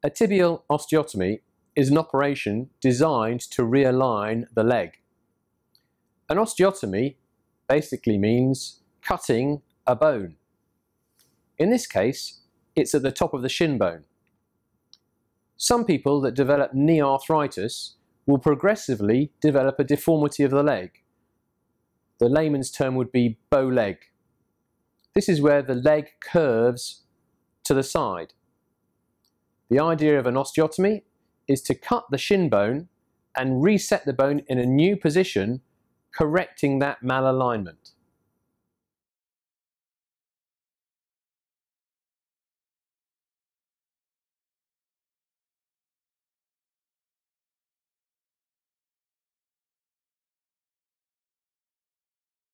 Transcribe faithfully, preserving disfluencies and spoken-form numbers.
A tibial osteotomy is an operation designed to realign the leg. An osteotomy basically means cutting a bone. In this case, it's at the top of the shin bone. Some people that develop knee arthritis will progressively develop a deformity of the leg. The layman's term would be bow leg. This is where the leg curves to the side. The idea of an osteotomy is to cut the shin bone and reset the bone in a new position, correcting that malalignment.